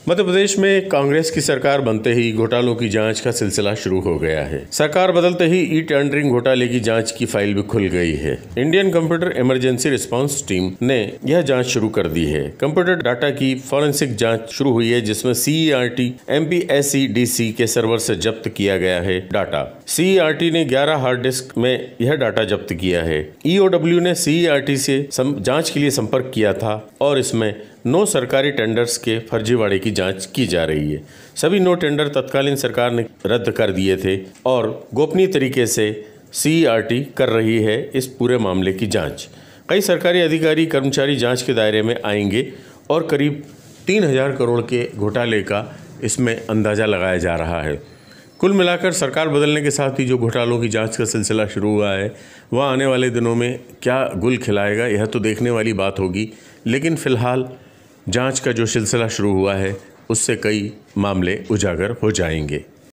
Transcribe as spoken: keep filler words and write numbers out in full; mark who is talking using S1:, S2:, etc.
S1: मध्य प्रदेश में कांग्रेस की सरकार बनते ही घोटालों की जांच का सिलसिला शुरू हो गया है। सरकार बदलते ही ई टेंडरिंग घोटाले की जांच की फाइल भी खुल गई है। Indian computer emergency response team ने यह जांच शुरू कर दी है। कंप्यूटर डाटा की फॉरेंसिक जांच शुरू हुई है, जिसमें C E R T M P S E D C के सर्वर से जब्त किया गया है data. C E R T ने ग्यारह हार्ड डिस्क में यह डाटा जब्त किया है। ई ओ डब्ल्यू ने सी ई आर टी से जांच के लिए संपर्क किया था और इसमें नौ सरकारी टेंडर्स के फर्जीवाड़े की जांच की जा रही है। सभी नौ टेंडर तत्कालीन सरकार ने रद्द कर दिए थे और गोपनीय तरीके से सी ई आर टी कर रही है इस पूरे मामले की जांच। कई सरकारी अधिकारी कर्मचारी जांच के दायरे में आएंगे और करीब तीन हजार करोड़ के घोटाले का इसमें अंदाज़ा लगाया जा रहा है। कुल मिलाकर सरकार बदलने के साथ ही जो घोटालों की जांच का सिलसिला शुरू हुआ है, वह आने वाले दिनों में क्या गुल खिलाएगा, यह तो देखने वाली बात होगी। लेकिन फ़िलहाल जांच का जो सिलसिला शुरू हुआ है, उससे कई मामले उजागर हो जाएंगे।